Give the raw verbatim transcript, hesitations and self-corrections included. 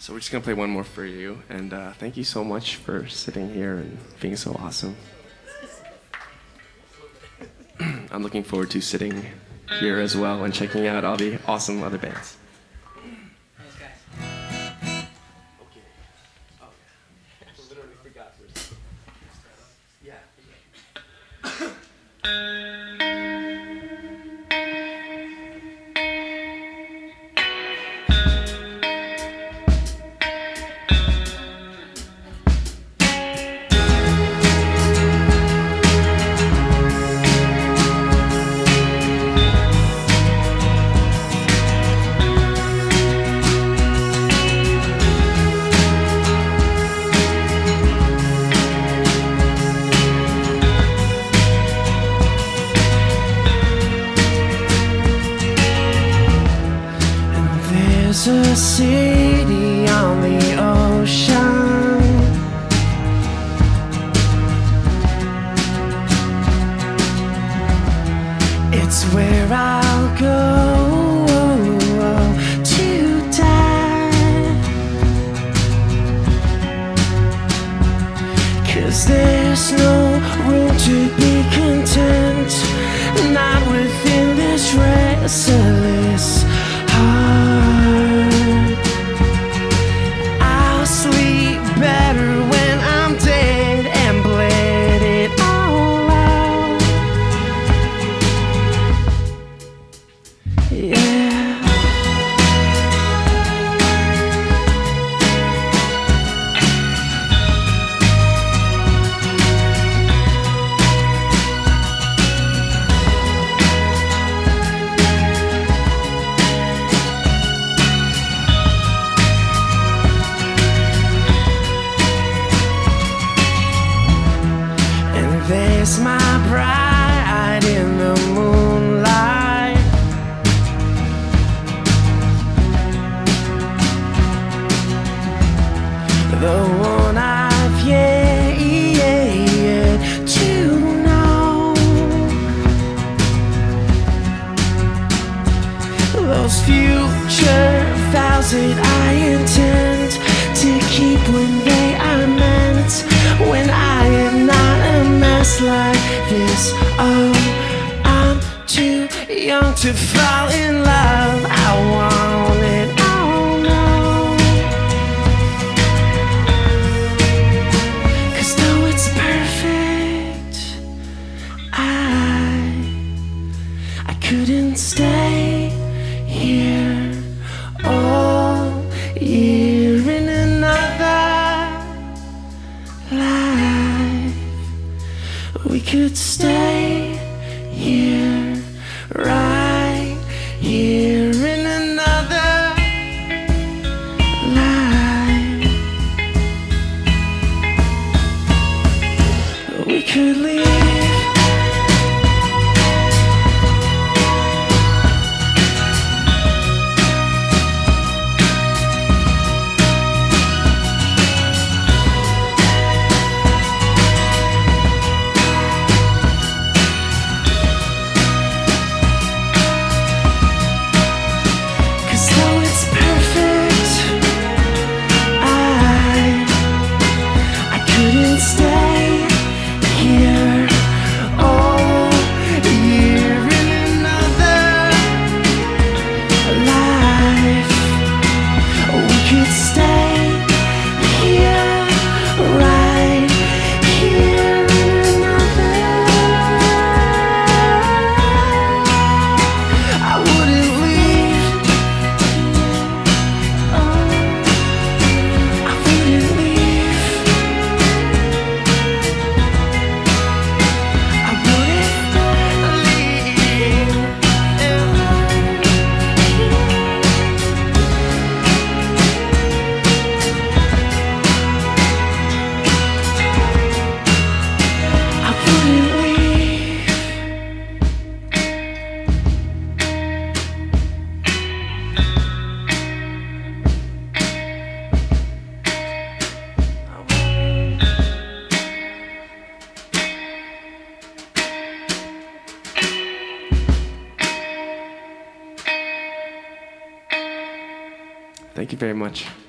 So we're just gonna play one more for you, and uh, thank you so much for sitting here and being so awesome. I'm looking forward to sitting here as well and checking out all the awesome other bands. Thanks, guys. Okay. Oh, yeah. I literally forgot for a second. Yeah. There's a city on the ocean. It's where I'll go to die. 'Cause there's no room to be content, not within this restless heart. I'll sleep better when I'm dead and bled it all out. Yeah. There's my bride in the moonlight. The one I've yet, yet to know. Those future vows that I intend to keep when they are meant, when I am not a mess like this. Oh, I'm too young to fall in love. I want it all now. 'Cause though it's perfect, I I couldn't stay here all year in another life. We could stay here, right here in another life. We could leave. Thank you very much.